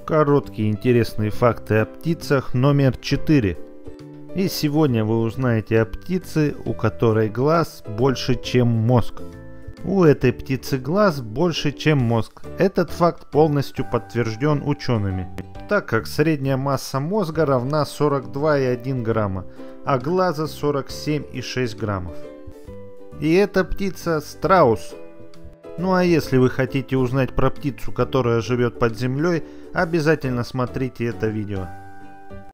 Короткие интересные факты о птицах номер 4. И сегодня вы узнаете о птице, у которой глаз больше, чем мозг. У этой птицы глаз больше, чем мозг. Этот факт полностью подтвержден учеными, так как средняя масса мозга равна 42,1 грамма, а глаза 47,6 граммов. И эта птица страус. Ну а если вы хотите узнать про птицу, которая живет под землей, обязательно смотрите это видео.